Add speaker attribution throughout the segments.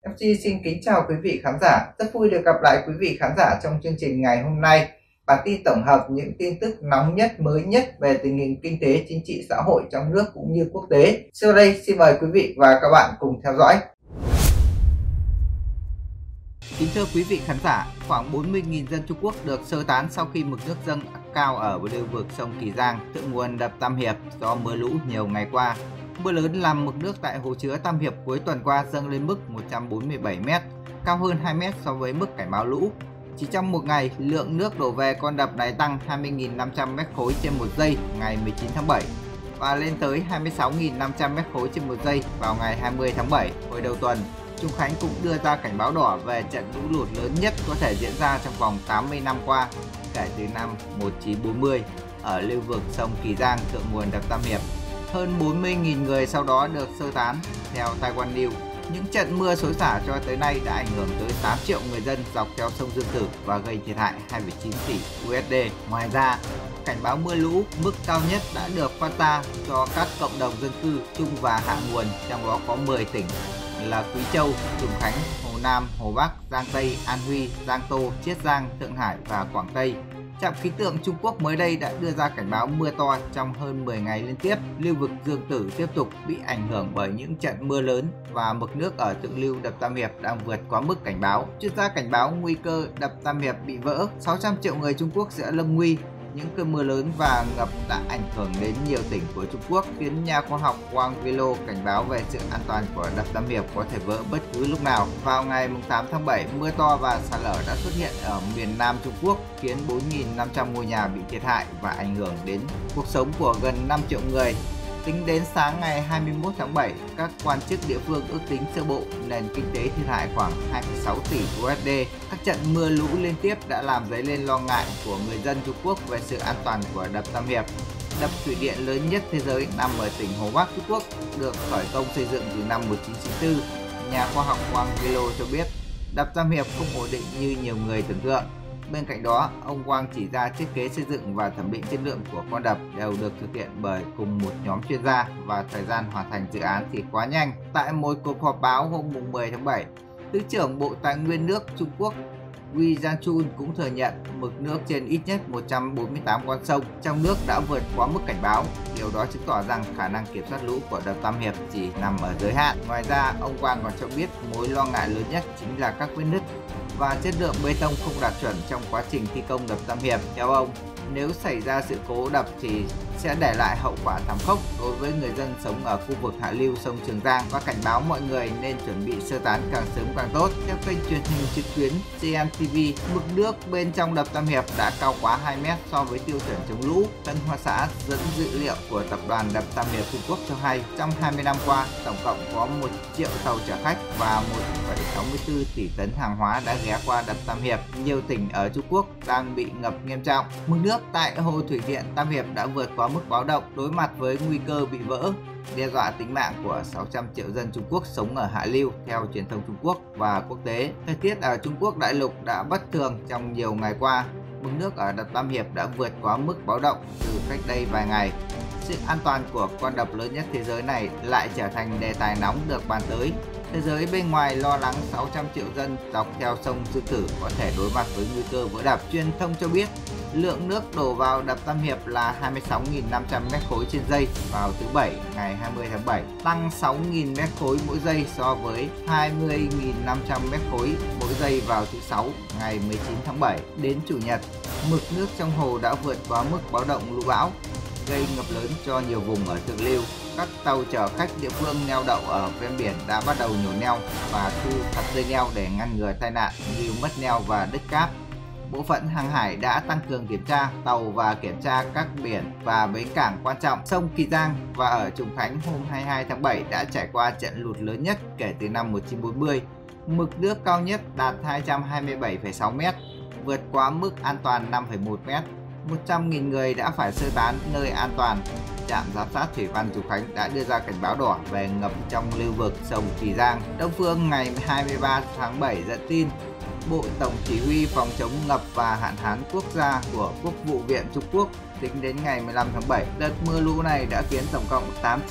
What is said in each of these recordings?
Speaker 1: MC xin kính chào quý vị khán giả. Rất vui được gặp lại quý vị khán giả trong chương trình ngày hôm nay. Bản tin tổng hợp những tin tức nóng nhất, mới nhất về tình hình kinh tế, chính trị, xã hội trong nước cũng như quốc tế. Sau đây xin mời quý vị và các bạn cùng theo dõi. Kính thưa quý vị khán giả, khoảng 40.000 dân Trung Quốc được sơ tán sau khi mực nước dâng cao ở lưu vực sông Kỳ Giang, thượng nguồn đập Tam Hiệp do mưa lũ nhiều ngày qua. Mưa lớn làm mực nước tại hồ chứa Tam Hiệp cuối tuần qua dâng lên mức 147 m, cao hơn 2 m so với mức cảnh báo lũ. Chỉ trong một ngày, lượng nước đổ về con đập này tăng 20.500 m3 trên một giây ngày 19 tháng 7 và lên tới 26.500 m3 trên một giây vào ngày 20 tháng 7. Hồi đầu tuần, Trùng Khánh cũng đưa ra cảnh báo đỏ về trận lũ lụt lớn nhất có thể diễn ra trong vòng 80 năm qua, kể từ năm 1940 ở lưu vực sông Kỳ Giang, thượng nguồn đập Tam Hiệp. Hơn 40.000 người sau đó được sơ tán. Theo Taiwan News, những trận mưa xối xả cho tới nay đã ảnh hưởng tới 8 triệu người dân dọc theo sông Dương Tử và gây thiệt hại 2,9 tỷ USD. Ngoài ra, cảnh báo mưa lũ mức cao nhất đã được phát ra cho các cộng đồng dân cư trung và hạ nguồn, trong đó có 10 tỉnh là Quý Châu, Trùng Khánh, Hồ Nam, Hồ Bắc, Giang Tây, An Huy, Giang Tô, Chiết Giang, Thượng Hải và Quảng Tây. Trạm khí tượng Trung Quốc mới đây đã đưa ra cảnh báo mưa to trong hơn 10 ngày liên tiếp. Lưu vực Dương Tử tiếp tục bị ảnh hưởng bởi những trận mưa lớn và mực nước ở thượng lưu đập Tam Hiệp đang vượt quá mức cảnh báo. Chuyên gia cảnh báo nguy cơ đập Tam Hiệp bị vỡ, 600 triệu người Trung Quốc sẽ lâm nguy. Những cơn mưa lớn và ngập đã ảnh hưởng đến nhiều tỉnh của Trung Quốc, khiến nhà khoa học Wang Velo cảnh báo về sự an toàn của đập Tam Hiệp có thể vỡ bất cứ lúc nào. Vào ngày 8 tháng 7, mưa to và sạt lở đã xuất hiện ở miền Nam Trung Quốc, khiến 4.500 ngôi nhà bị thiệt hại và ảnh hưởng đến cuộc sống của gần 5 triệu người. Tính đến sáng ngày 21 tháng 7, các quan chức địa phương ước tính sơ bộ nền kinh tế thiệt hại khoảng 2,6 tỷ USD. Các trận mưa lũ liên tiếp đã làm dấy lên lo ngại của người dân Trung Quốc về sự an toàn của đập Tam Hiệp. Đập thủy điện lớn nhất thế giới nằm ở tỉnh Hồ Bắc, Trung Quốc, được khởi công xây dựng từ năm 1994. Nhà khoa học Wang Velo cho biết, đập Tam Hiệp không ổn định như nhiều người tưởng tượng. Bên cạnh đó, ông Quang chỉ ra thiết kế xây dựng và thẩm định chất lượng của con đập đều được thực hiện bởi cùng một nhóm chuyên gia và thời gian hoàn thành dự án thì quá nhanh. Tại một cuộc họp báo hôm 10 tháng 7, Thứ trưởng Bộ Tài nguyên nước Trung Quốc Wei Jianchun cũng thừa nhận mực nước trên ít nhất 148 con sông trong nước đã vượt quá mức cảnh báo. Điều đó chứng tỏ rằng khả năng kiểm soát lũ của đập Tam Hiệp chỉ nằm ở giới hạn. Ngoài ra, ông Quang còn cho biết mối lo ngại lớn nhất chính là các vết nứt và chất lượng bê tông không đạt chuẩn trong quá trình thi công đập Tam Hiệp. Theo ông, nếu xảy ra sự cố đập thì sẽ để lại hậu quả thảm khốc đối với người dân sống ở khu vực hạ lưu sông Trường Giang và cảnh báo mọi người nên chuẩn bị sơ tán càng sớm càng tốt. Theo kênh truyền hình trực tuyến CNTV, mực nước bên trong đập Tam Hiệp đã cao quá 2 m so với tiêu chuẩn chống lũ. Tân Hoa Xã dẫn dữ liệu của tập đoàn đập Tam Hiệp Trung Quốc cho hay, trong 20 năm qua, tổng cộng có 1 triệu tàu chở khách và 1,64 tỷ tấn hàng hóa đã ghé qua đập Tam Hiệp. Nhiều tỉnh ở Trung Quốc đang bị ngập nghiêm trọng. Mực nước tại hồ thủy điện Tam Hiệp đã vượt quá mức báo động, đối mặt với nguy cơ bị vỡ, đe dọa tính mạng của 600 triệu dân Trung Quốc sống ở hạ lưu, theo truyền thông Trung Quốc và quốc tế. Thời tiết ở Trung Quốc đại lục đã bất thường trong nhiều ngày qua. Mực nước ở đập Tam Hiệp đã vượt quá mức báo động từ cách đây vài ngày. Sự an toàn của con đập lớn nhất thế giới này lại trở thành đề tài nóng được bàn tới. Thế giới bên ngoài lo lắng 600 triệu dân dọc theo sông Dương Tử có thể đối mặt với nguy cơ vỡ đập. Truyền thông cho biết, lượng nước đổ vào đập Tam Hiệp là 26.500 m3 trên giây vào thứ Bảy ngày 20 tháng 7, tăng 6.000 m3 mỗi giây so với 20.500 m3 mỗi giây vào thứ Sáu ngày 19 tháng 7. Đến Chủ nhật, mực nước trong hồ đã vượt quá mức báo động lũ bão, gây ngập lớn cho nhiều vùng ở thượng lưu. Các tàu chở khách địa phương neo đậu ở ven biển đã bắt đầu nhổ neo và thu thập dây neo để ngăn ngừa tai nạn như mất neo và đứt cáp. Bộ phận hàng hải đã tăng cường kiểm tra tàu và kiểm tra các biển và bến cảng quan trọng. Sông Kỳ Giang và ở Trùng Khánh hôm 22 tháng 7 đã trải qua trận lụt lớn nhất kể từ năm 1940. Mực nước cao nhất đạt 227,6 m, vượt quá mức an toàn 5,1 m. 100.000 người đã phải sơ tán nơi an toàn. Trạm giám sát thủy văn Trùng Khánh đã đưa ra cảnh báo đỏ về ngập trong lưu vực sông Kỳ Giang. Đông Phương ngày 23 tháng 7 dẫn tin, Bộ Tổng chỉ huy phòng chống ngập và hạn hán quốc gia của Quốc vụ viện Trung Quốc tính đến ngày 15 tháng 7. Đợt mưa lũ này đã khiến tổng cộng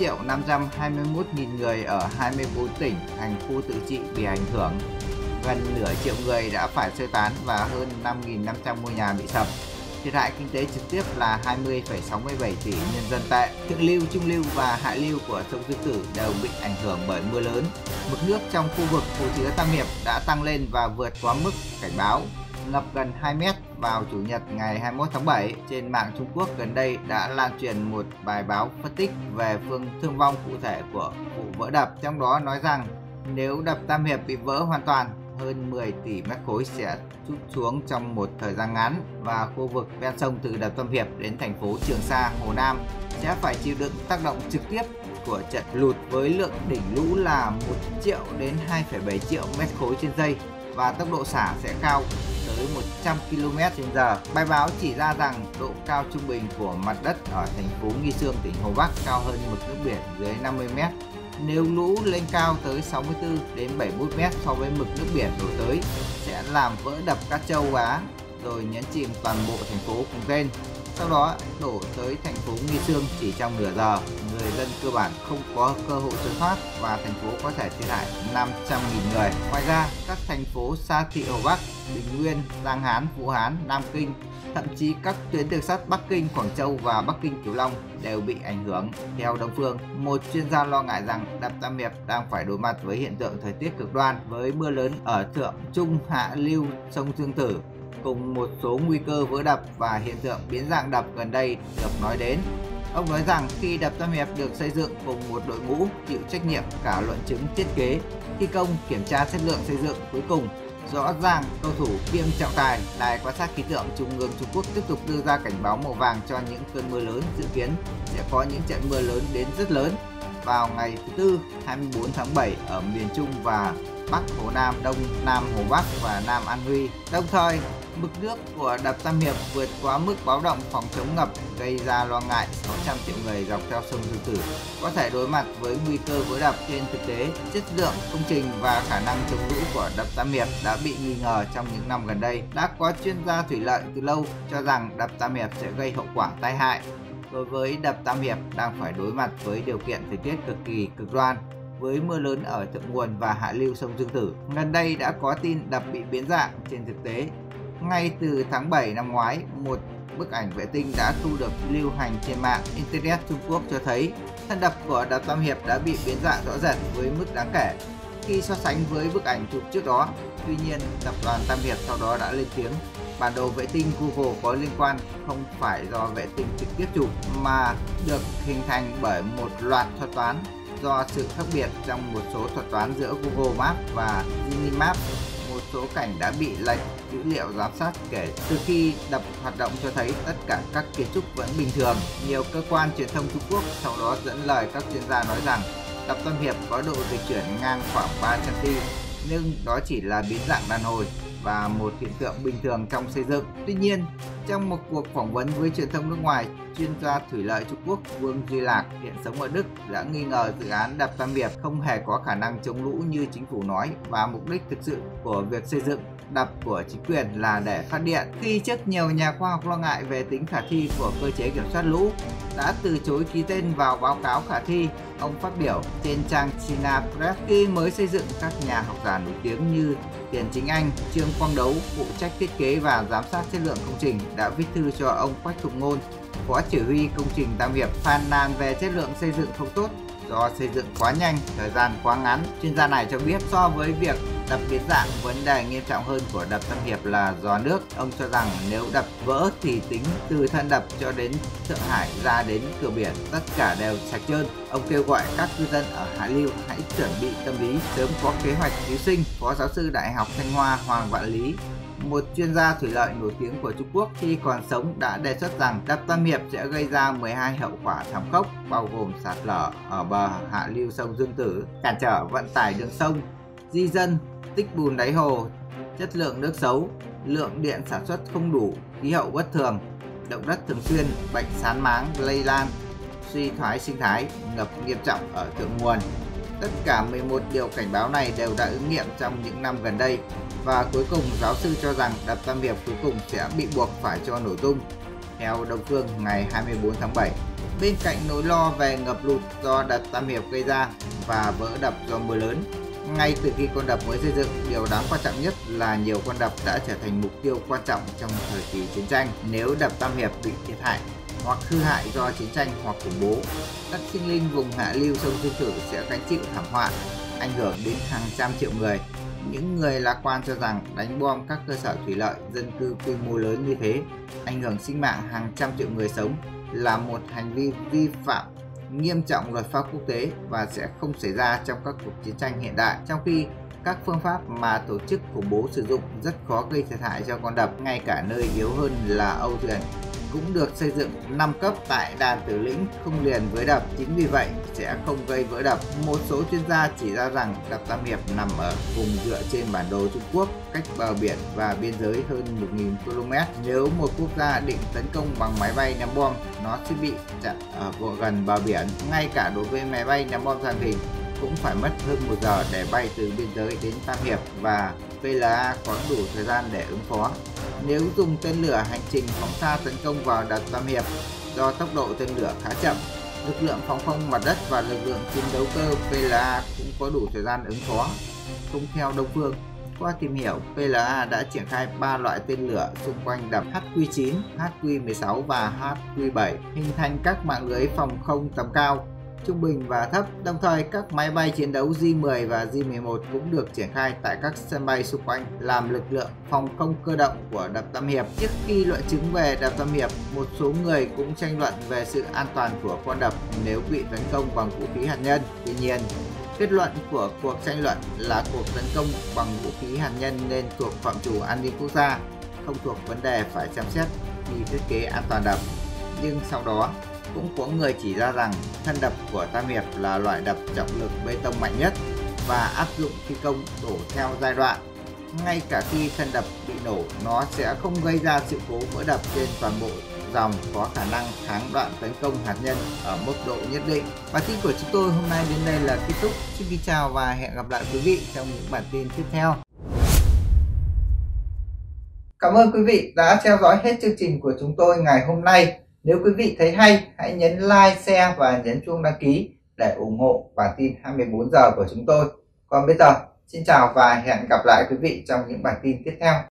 Speaker 1: 8.521.000 người ở 24 tỉnh, thành khu tự trị bị ảnh hưởng. Gần nửa triệu người đã phải sơ tán và hơn 5.500 ngôi nhà bị sập. Thiệt hại kinh tế trực tiếp là 20,67 tỷ nhân dân tệ. Thượng lưu, trung lưu và hạ lưu của sông Dương Tử đều bị ảnh hưởng bởi mưa lớn. Mực nước trong khu vực hồ chứa Tam Hiệp đã tăng lên và vượt quá mức cảnh báo, ngập gần 2 mét vào Chủ nhật ngày 21 tháng 7. Trên mạng Trung Quốc gần đây đã lan truyền một bài báo phân tích về phương thương vong cụ thể của vụ vỡ đập, trong đó nói rằng nếu đập Tam Hiệp bị vỡ hoàn toàn, hơn 10 tỷ mét khối sẽ trút xuống trong một thời gian ngắn và khu vực ven sông từ đập Tam Hiệp đến thành phố Trường Sa, Hồ Nam sẽ phải chịu đựng tác động trực tiếp của trận lụt với lượng đỉnh lũ là 1 triệu đến 2,7 triệu mét khối trên giây và tốc độ xả sẽ cao tới 100 km/h. Bài báo chỉ ra rằng độ cao trung bình của mặt đất ở thành phố Nghi Sương, tỉnh Hồ Bắc cao hơn mực nước biển dưới 50 m. Nếu lũ lên cao tới 64 đến 71 m so với mực nước biển đổ tới sẽ làm vỡ đập Cát Châu Á rồi nhấn chìm toàn bộ thành phố cùng tên. Sau đó đổ tới thành phố Nghi Sương chỉ trong nửa giờ, người dân cơ bản không có cơ hội trốn thoát và thành phố có thể thiệt hại 500.000 người. Ngoài ra, các thành phố Sa Thị Hồ Bắc, Bình Nguyên, Giang Hán, Vũ Hán, Nam Kinh, thậm chí các tuyến đường sắt Bắc Kinh, Quảng Châu và Bắc Kinh, Cửu Long đều bị ảnh hưởng. Theo Đông Phương, một chuyên gia lo ngại rằng đập Tam Hiệp đang phải đối mặt với hiện tượng thời tiết cực đoan với mưa lớn ở thượng trung hạ lưu sông Dương Tử, cùng một số nguy cơ vỡ đập và hiện tượng biến dạng đập gần đây được nói đến. Ông nói rằng khi đập Tam Hiệp được xây dựng cùng một đội ngũ chịu trách nhiệm cả luận chứng thiết kế, thi công, kiểm tra chất lượng xây dựng, cuối cùng rõ ràng cầu thủ kiêm trọng tài, Đài quan sát khí tượng Trung ương Trung Quốc tiếp tục đưa ra cảnh báo màu vàng cho những cơn mưa lớn, dự kiến sẽ có những trận mưa lớn đến rất lớn vào ngày thứ Tư 24 tháng 7 ở miền Trung và Bắc Hồ Nam, Đông Nam Hồ Bắc và Nam An Huy. Đồng thời, mực nước của đập Tam Hiệp vượt quá mức báo động phòng chống ngập, gây ra lo ngại 600 triệu người dọc theo sông Dương Tử có thể đối mặt với nguy cơ vỡ đập. Trên thực tế, chất lượng công trình và khả năng chống lũ của đập Tam Hiệp đã bị nghi ngờ trong những năm gần đây. Đã có chuyên gia thủy lợi từ lâu cho rằng đập Tam Hiệp sẽ gây hậu quả tai hại. Đối với đập Tam Hiệp đang phải đối mặt với điều kiện thời tiết cực kỳ cực đoan, với mưa lớn ở thượng nguồn và hạ lưu sông Dương Tử. Gần đây đã có tin đập bị biến dạng. Trên thực tế, ngay từ tháng 7 năm ngoái, một bức ảnh vệ tinh đã thu được lưu hành trên mạng Internet Trung Quốc cho thấy thân đập của đập Tam Hiệp đã bị biến dạng rõ rệt với mức đáng kể khi so sánh với bức ảnh chụp trước đó. Tuy nhiên, tập đoàn Tam Hiệp sau đó đã lên tiếng bản đồ vệ tinh Google có liên quan không phải do vệ tinh trực tiếp chụp mà được hình thành bởi một loạt thuật toán. Do sự khác biệt trong một số thuật toán giữa Google Maps và Minimap, một số cảnh đã bị lệch dữ liệu giám sát kể từ khi đập hoạt động cho thấy tất cả các kiến trúc vẫn bình thường. Nhiều cơ quan truyền thông Trung Quốc sau đó dẫn lời các chuyên gia nói rằng đập Tam Hiệp có độ dịch chuyển ngang khoảng 3 cm, nhưng đó chỉ là biến dạng đàn hồi và một hiện tượng bình thường trong xây dựng. Tuy nhiên, trong một cuộc phỏng vấn với truyền thông nước ngoài, chuyên gia thủy lợi Trung Quốc Vương Duy Lạc hiện sống ở Đức đã nghi ngờ dự án đập Tam Hiệp không hề có khả năng chống lũ như chính phủ nói và mục đích thực sự của việc xây dựng đập của chính quyền là để phát điện. Khi trước nhiều nhà khoa học lo ngại về tính khả thi của cơ chế kiểm soát lũ đã từ chối ký tên vào báo cáo khả thi, ông phát biểu trên trang China Press. Khi mới xây dựng, các nhà học giả nổi tiếng như Tiền Chính Anh, Trương Quang Đấu, phụ trách thiết kế và giám sát chất lượng công trình, đã viết thư cho ông Quách Thục Ngôn, phó chỉ huy công trình Tam Hiệp, phàn nàn về chất lượng xây dựng không tốt do xây dựng quá nhanh, thời gian quá ngắn. Chuyên gia này cho biết so với việc đập biến dạng, vấn đề nghiêm trọng hơn của đập Tam Hiệp là do nước. Ông cho rằng nếu đập vỡ thì tính từ thân đập cho đến Thượng Hải ra đến cửa biển tất cả đều sạch trơn. Ông kêu gọi các cư dân ở hạ lưu hãy chuẩn bị tâm lý, sớm có kế hoạch cứu sinh. Phó giáo sư Đại học Thanh Hoa Hoàng Vạn Lý, một chuyên gia thủy lợi nổi tiếng của Trung Quốc khi còn sống, đã đề xuất rằng đập Tam Hiệp sẽ gây ra 12 hậu quả thảm khốc, bao gồm sạt lở ở bờ hạ lưu sông Dương Tử, cản trở vận tải đường sông, di dân, tích bùn đáy hồ, chất lượng nước xấu, lượng điện sản xuất không đủ, khí hậu bất thường, động đất thường xuyên, bệnh sán máng lây lan, suy thoái sinh thái, ngập nghiêm trọng ở thượng nguồn. Tất cả 11 điều cảnh báo này đều đã ứng nghiệm trong những năm gần đây. Và cuối cùng, giáo sư cho rằng đập Tam Hiệp cuối cùng sẽ bị buộc phải cho nổ tung. theo Đông Phương ngày 24 tháng 7. Bên cạnh nỗi lo về ngập lụt do đập Tam Hiệp gây ra và vỡ đập do mưa lớn, ngay từ khi con đập mới xây dựng, điều đáng quan trọng nhất là nhiều con đập đã trở thành mục tiêu quan trọng trong thời kỳ chiến tranh. Nếu đập Tam Hiệp bị thiệt hại hoặc hư hại do chiến tranh hoặc khủng bố, các sinh linh vùng hạ lưu sông Sư Tử sẽ gánh chịu thảm họa, ảnh hưởng đến hàng trăm triệu người. Những người lạc quan cho rằng đánh bom các cơ sở thủy lợi, dân cư quy mô lớn như thế, ảnh hưởng sinh mạng hàng trăm triệu người sống là một hành vi vi phạm nghiêm trọng luật pháp quốc tế và sẽ không xảy ra trong các cuộc chiến tranh hiện đại, trong khi các phương pháp mà tổ chức khủng bố sử dụng rất khó gây thiệt hại cho con đập. Ngay cả nơi yếu hơn là Âu Thuyền cũng được xây dựng 5 cấp tại đàn Tử Lĩnh không liền với đập, chính vì vậy sẽ không gây vỡ đập. Một số chuyên gia chỉ ra rằng đập Tam Hiệp nằm ở vùng dựa trên bản đồ Trung Quốc, cách bờ biển và biên giới hơn 1.000 km. Nếu một quốc gia định tấn công bằng máy bay ném bom, nó sẽ bị chặn ở gần bờ biển. Ngay cả đối với máy bay ném bom tàng hình cũng phải mất hơn 1 giờ để bay từ biên giới đến Tam Hiệp và PLA có đủ thời gian để ứng phó. Nếu dùng tên lửa hành trình phóng xa tấn công vào đập Tam Hiệp, do tốc độ tên lửa khá chậm, lực lượng phòng không mặt đất và lực lượng chiến đấu cơ PLA cũng có đủ thời gian ứng phó. Cũng theo Đông Phương, qua tìm hiểu, PLA đã triển khai 3 loại tên lửa xung quanh đập HQ-9, HQ-16 và HQ-7, hình thành các mạng lưới phòng không tầm cao, trung bình và thấp. Đồng thời, các máy bay chiến đấu J-10 và J-11 cũng được triển khai tại các sân bay xung quanh làm lực lượng phòng không cơ động của đập Tam Hiệp. Trước khi luận chứng về đập Tam Hiệp, một số người cũng tranh luận về sự an toàn của con đập nếu bị tấn công bằng vũ khí hạt nhân. Tuy nhiên, kết luận của cuộc tranh luận là cuộc tấn công bằng vũ khí hạt nhân nên thuộc phạm trù an ninh quốc gia, không thuộc vấn đề phải xem xét khi thiết kế an toàn đập. Nhưng sau đó, cũng có người chỉ ra rằng thân đập của Tam Hiệp là loại đập trọng lực bê tông mạnh nhất và áp dụng thi công đổ theo giai đoạn. Ngay cả khi thân đập bị nổ, nó sẽ không gây ra sự cố vỡ đập trên toàn bộ dòng, có khả năng kháng đoạn tấn công hạt nhân ở mức độ nhất định. Bản tin của chúng tôi hôm nay đến đây là kết thúc. Xin kính chào và hẹn gặp lại quý vị trong những bản tin tiếp theo. Cảm ơn quý vị đã theo dõi hết chương trình của chúng tôi ngày hôm nay. Nếu quý vị thấy hay, hãy nhấn like, share và nhấn chuông đăng ký để ủng hộ bản tin 24 giờ của chúng tôi. Còn bây giờ, xin chào và hẹn gặp lại quý vị trong những bản tin tiếp theo.